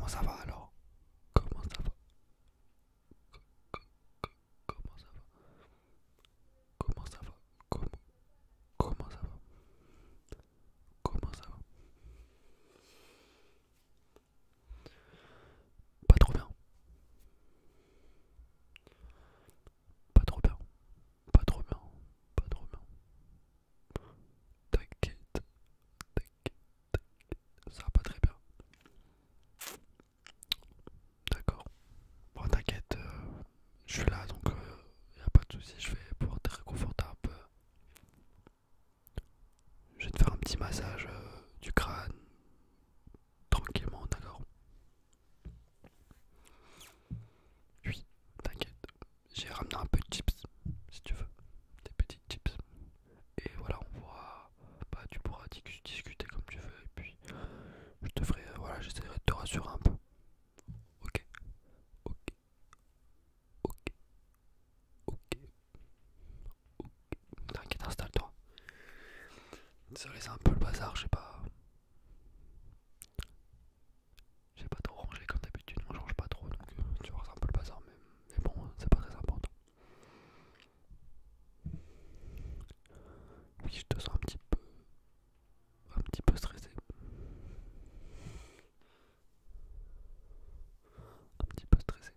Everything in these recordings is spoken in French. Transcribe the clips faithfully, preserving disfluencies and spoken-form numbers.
ça va alors? Comment ça va? Comment ça va? Comment ça va? Comment, comment ça va? Comment ça va? Pas trop bien. Pas trop bien. Pas trop bien. Pas trop bien. T'inquiète. T'inquiète. Ça va pas très bien. D'accord. Bon, t'inquiète. euh, je suis là donc il y a pas de souci. Je vais pouvoir te réconforter un peu. Je vais te faire un petit massage euh, du crâne. Tranquillement, d'accord? Oui, t'inquiète. J'ai ramené un peu de chips, si tu veux. Des petites chips. Et voilà, on pourra. Bah, tu pourras dis- discuter comme tu veux. Et puis, je te ferai. euh, voilà, j'essaierai de te rassurer un peu. Ok, ok, ok, ok, ok. T'inquiète, installe-toi. Désolé, c'est un peu le bazar, je sais pas. J'ai pas trop rangé comme d'habitude, on change pas trop. Donc, euh, tu vois, c'est un peu le bazar. Mais, mais bon, c'est pas très important. Oui, je te sens un petit peu. Un petit peu stressé. Un petit peu stressé.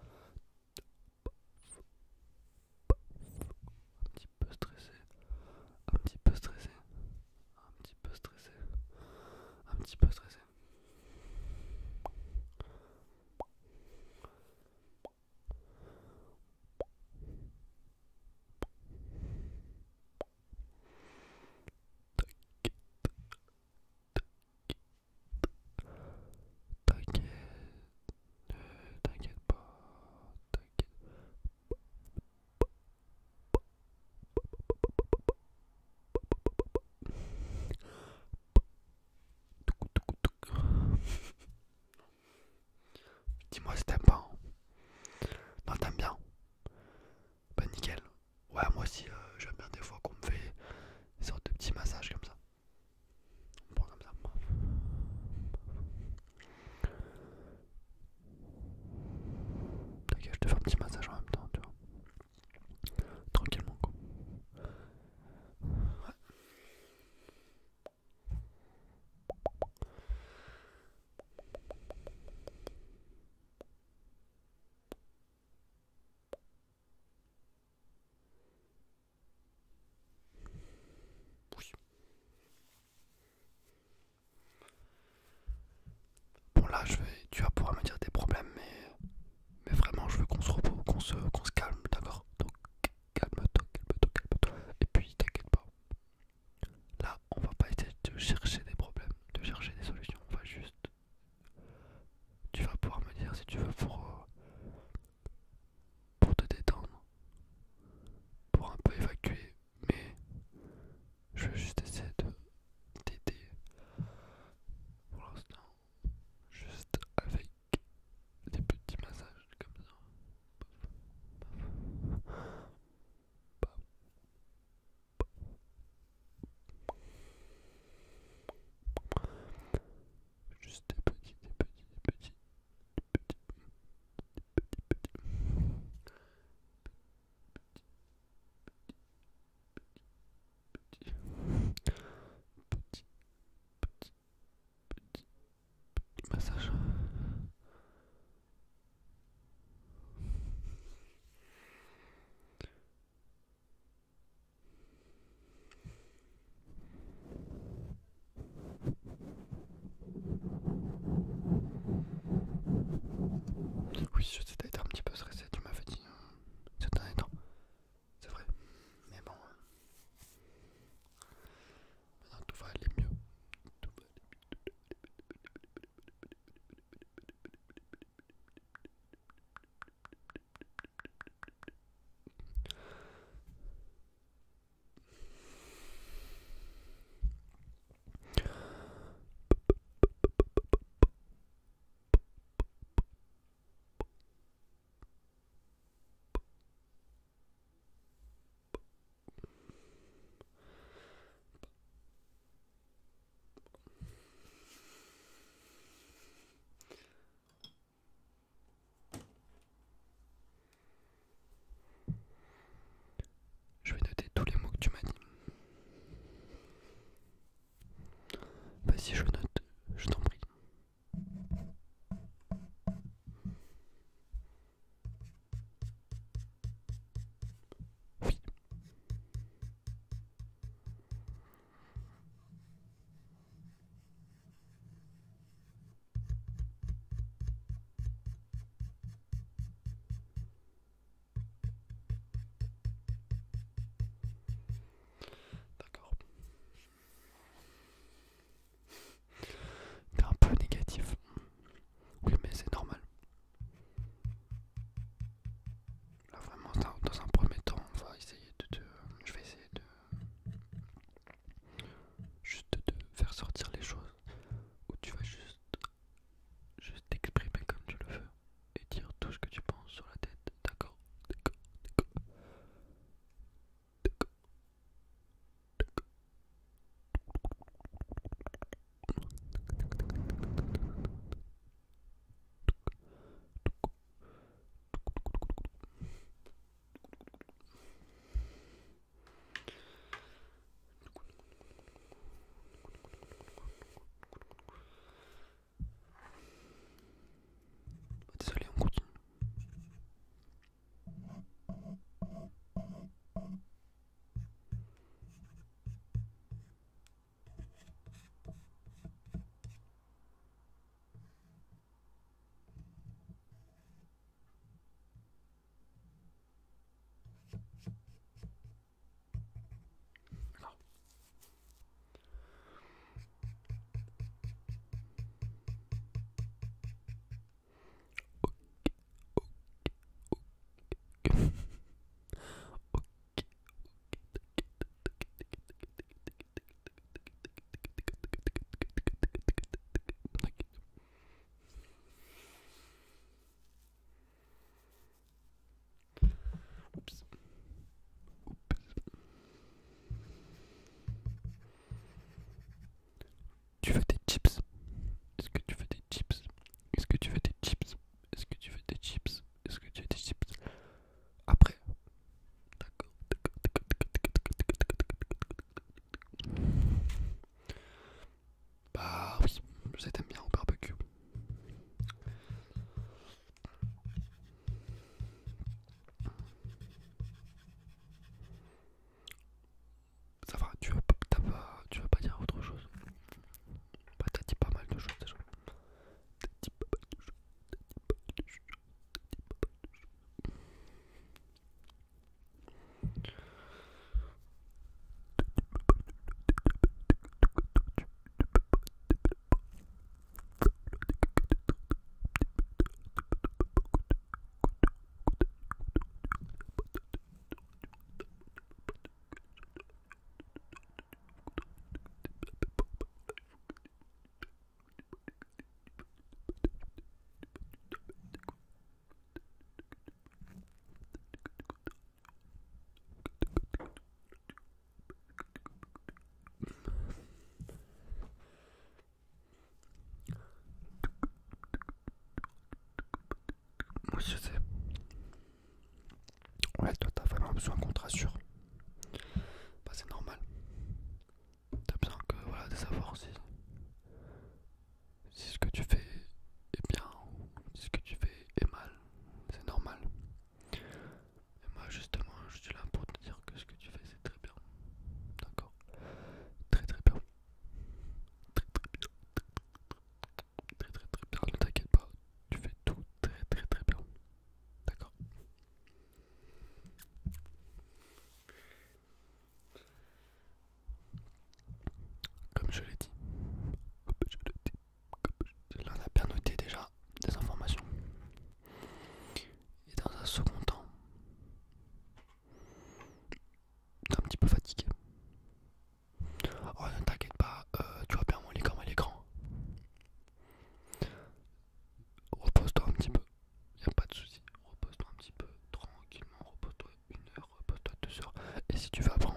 Un petit peu stressé. Un petit peu stressé. Un petit peu stressé. Un petit peu stressé. T'inquiète. Ne t'inquiète pas. T'inquiète. Dis-moi si t'aimes pas. Hein. Non, t'aimes bien. Bah nickel. Ouais, moi aussi, euh, j'aime bien des fois qu'on me fait des sortes de petits massages comme ça. On prend comme ça. T'inquiète, je te fais un petit massage en même temps, tu vois. Tranquillement, quoi. Ouais. Oui. Bon, là, je vais. Tu vas pouvoir me dire tes problèmes, mais. Mais vraiment, je veux qu'on se repose, qu'on se, qu'on se calme, d'accord? Donc, calme-toi, calme-toi, calme-toi. Et puis, t'inquiète pas. Là, on va pas essayer de chercher des problèmes, de chercher des solutions. On va juste. Tu vas pouvoir me dire si tu veux pour, euh, pour te détendre, pour un peu évacuer. Mais je vais juste essayer de t'aider pour l'instant. Juste avec des petits massages comme ça. Juste des petits, des petits, des petits, des petits. chips? Est-ce que tu veux des chips? Est-ce que tu veux des chips? Est-ce que tu veux des chips? Après. D'accord, d'accord, d'accord, d'accord, d'accord, d'accord, d'accord. Bah oui, je sais t'aimes bien au barbecue. Ça va, tu veux pas, t'as pas, tu veux pas dire autre chose? Bah t'as dit pas mal de choses déjà. T'as dit pas mal de choses, t'as dit pas mal de choses, t'as dit pas mal de choses. Moi je sais. Ouais, toi t'as vraiment besoin qu'on te rassure. Bah c'est normal. T'as besoin que voilà de savoir si, si ce que tu fais est bien ou si ce que tu fais est mal. C'est normal. Et moi justement je suis là pour te dire que ce que tu fais c'est très bien. D'accord? Très très bien. Très très bien. Très très très bien. Ne t'inquiète pas. Tu fais tout très très très bien. D'accord? Comme je l'ai dit. Comme je l'ai dit. Comme je... Là on a bien noté déjà des informations. Et dans un second temps, t'es un petit peu fatigué. Oh ne t'inquiète pas, euh, tu vois bien mon lit comme il est grand. Repose-toi un petit peu, y a pas de souci. Repose-toi un petit peu, tranquillement, repose-toi une heure, repose-toi deux heures. Et si tu veux après